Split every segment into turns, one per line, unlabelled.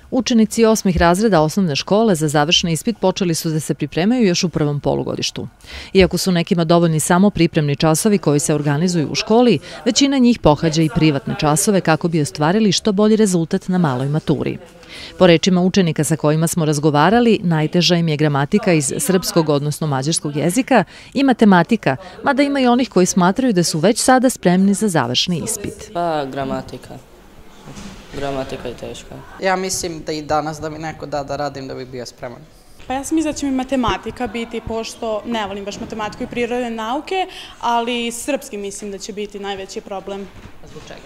Učenici 8. razreda osnovne škole za završni ispit počeli su da se pripremaju još u prvom polugodištu. Iako su nekima dovoljni samo pripremni časovi koji se organizuju u školi, većina njih pohađa i privatne časove kako bi ostvarili što bolji rezultat na maloj maturi. Po rečima učenika sa kojima smo razgovarali, najteža im je gramatika iz srpskog, odnosno mađarskog jezika i matematika, mada ima i onih koji smatraju da su već sada spremni za završni ispit.
Pa, gramatika. Gramatika je teška.
Ja mislim da i danas da mi neko da radim da bi bio spreman.
Pa ja sam mislila da će mi matematika biti, pošto ne volim baš matematiku i prirodne nauke, ali srpski mislim da će biti najveći problem.
Zbog čega?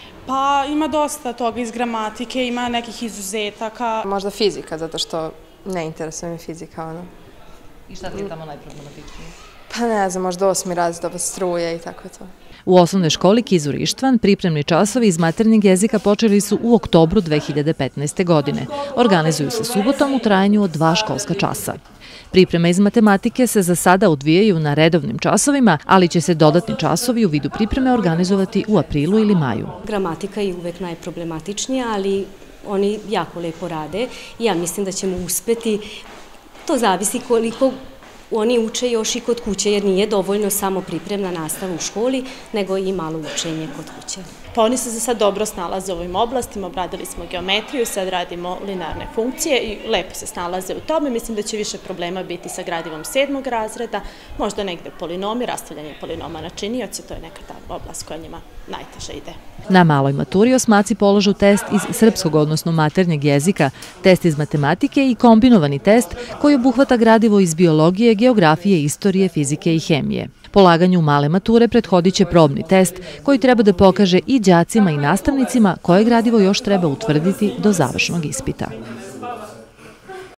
Pa ima dosta toga iz gramatike, ima nekih izuzetaka.
Možda fizika, zato što ne interesuje me fizika.
I šta ti je tamo najproblematičnije?
Pa ne znam, možda 8. razred, struje i tako to.
U osnovnoj školi Kizur Ištvan pripremni časovi iz maternjeg jezika počeli su u oktobru 2015. godine. Organizuju se subotom u trajanju od 2 školska časa. Pripreme iz matematike se za sada odvijaju na redovnim časovima, ali će se dodatni časovi u vidu pripreme organizovati u aprilu ili maju.
Gramatika je uvek najproblematičnija, ali oni jako lepo rade i ja mislim da ćemo uspeti. To zavisi koliko oni uče još i kod kuće, jer nije dovoljno samo pripremna nastava u školi, nego i malo učenje kod kuće.
Pa oni se za sad dobro snalaze u ovim oblastima, obradili smo geometriju, sad radimo linearne funkcije i lepo se snalaze u tome. Mislim da će više problema biti sa gradivom 7. razreda, možda negde polinomi, rastavljanje polinoma na činioce, to je neka ta oblast koja njima najteže ide.
Na maloj maturi osmaci polažu test iz srpskog, odnosno maternjeg jezika, test iz matematike i kombinovani test koji obuhvata gradivo iz biologije, geografije, istorije, fizike i hemije. Polaganju male mature prethodit će probni test koji treba da pokaže i đacima i nastavnicima koje gradivo još treba utvrditi do završnog ispita.